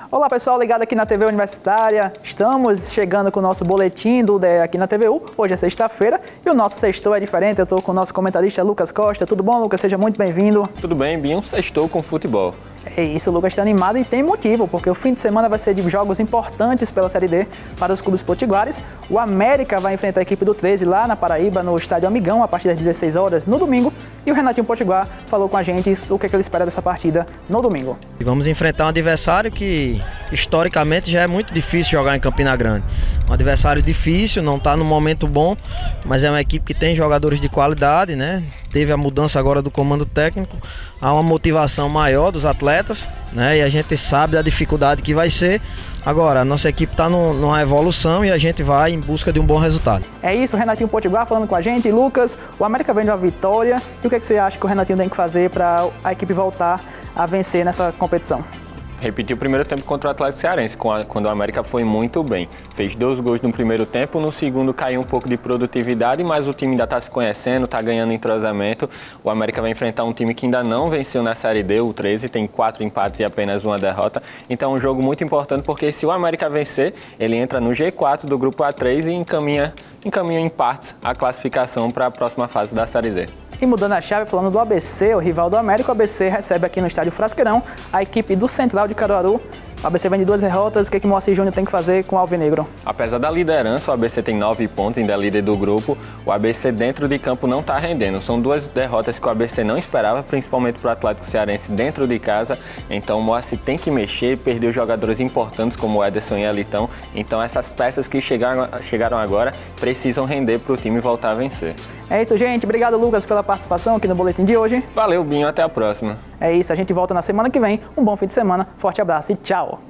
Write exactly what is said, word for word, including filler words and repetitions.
Olá pessoal, ligado aqui na T V Universitária, estamos chegando com o nosso boletim do U D E aqui na T V U, hoje é sexta-feira e o nosso sextou é diferente, eu estou com o nosso comentarista Lucas Costa. Tudo bom, Lucas? Seja muito bem-vindo. Tudo bem, Binho, sextou com futebol. É isso, o Lucas está animado e tem motivo, porque o fim de semana vai ser de jogos importantes pela Série D para os clubes potiguares. O América vai enfrentar a equipe do treze lá na Paraíba, no Estádio Amigão, a partir das dezesseis horas no domingo. E o Renatinho Potiguar falou com a gente o que, é que ele espera dessa partida no domingo. E vamos enfrentar um adversário que historicamente já é muito difícil jogar em Campina Grande. Um adversário difícil, não está no momento bom, mas é uma equipe que tem jogadores de qualidade, né? Teve a mudança agora do comando técnico, há uma motivação maior dos atletas, né? E a gente sabe da dificuldade que vai ser. Agora, a nossa equipe está numa evolução e a gente vai em busca de um bom resultado. É isso, o Renatinho Potiguar falando com a gente. E Lucas, o América vem de uma vitória. E o que, é que você acha que o Renatinho tem que fazer para a equipe voltar a vencer nessa competição? Repetiu o primeiro tempo contra o Atlético Cearense, quando o América foi muito bem. Fez dois gols no primeiro tempo, no segundo caiu um pouco de produtividade, mas o time ainda está se conhecendo, está ganhando entrosamento. O América vai enfrentar um time que ainda não venceu na Série D, o treze, tem quatro empates e apenas uma derrota. Então é um jogo muito importante, porque se o América vencer, ele entra no G quatro do grupo A três e encaminha, encaminha em partes a classificação para a próxima fase da Série D. E mudando a chave, falando do A B C, o rival do América, o A B C recebe aqui no estádio Frasqueirão a equipe do Central de Caruaru. O A B C vem de duas derrotas, o que, é que o Moacir Júnior tem que fazer com o Alvinegro? Apesar da liderança, o A B C tem nove pontos, ainda é líder do grupo. O A B C dentro de campo não está rendendo. São duas derrotas que o A B C não esperava, principalmente para o Atlético Cearense dentro de casa. Então o Moacir tem que mexer, perdeu jogadores importantes como o Ederson e Elitão. Então essas peças que chegaram, chegaram agora precisam render para o time voltar a vencer. É isso, gente. Obrigado, Lucas, pela participação aqui no boletim de hoje. Valeu, Binho. Até a próxima. É isso. A gente volta na semana que vem. Um bom fim de semana. Forte abraço e tchau.